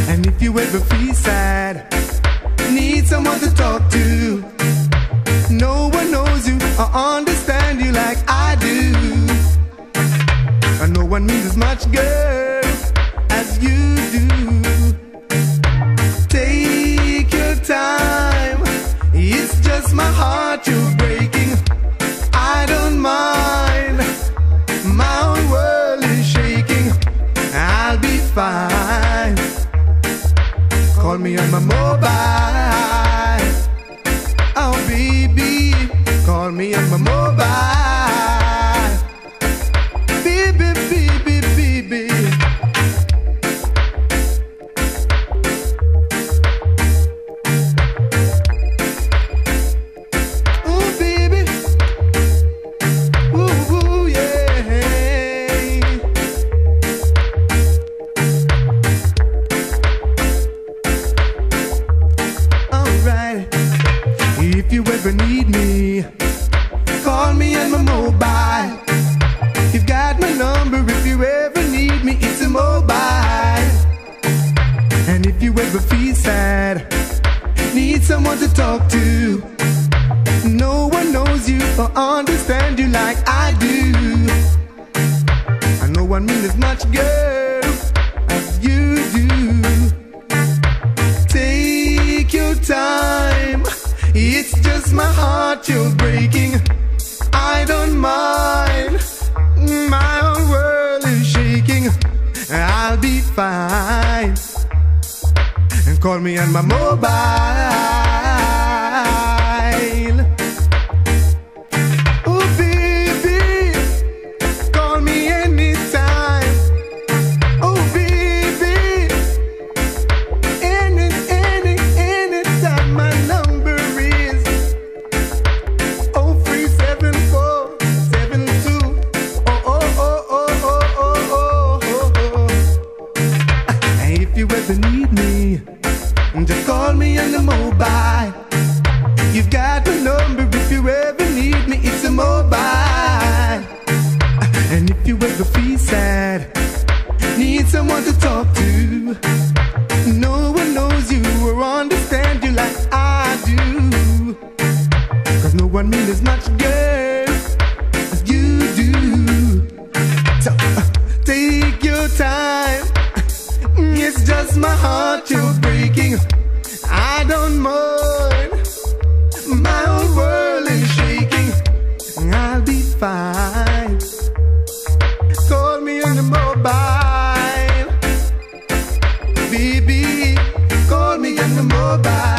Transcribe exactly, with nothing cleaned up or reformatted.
And if you ever feel sad, need someone to talk to, no one knows you or understand you like I do. And no one means as much, girl, as you do. Take your time, it's just my heart you're breaking. I don't mind, my whole world is shaking. I'll be fine. Call me on my mobile. Oh baby, call me on my mobile. Baby, baby, baby. Ooh baby, ooh, ooh yeah. Alright, if you ever need me, call me on my mobile. You've got my number if you ever need me, it's a mobile. And if you ever feel sad, need someone to talk to, no one knows you or understand you like I do. And no one means as much, girl, as you do. Take your time, it's just my heart you're breaking. I don't mind, my whole world is shaking. I'll be fine. And call me on my mobile. Oh baby, call me anytime. Oh baby, any, any, anytime. My number is oh three seven four seven two oh oh oh oh oh oh oh oh. And if you ever need me, just call me on the mobile. You've got my number if you ever need me, it's a mobile. And if you ever feel sad, need someone to talk to, no one knows you or understand you like I do. Cause no one means as much, girl, as you do. So uh, take your time, it's just my heart you're breaking. I don't mind, my whole world is shaking. I'll be fine. Call me on the mobile. Baby, call me on the mobile.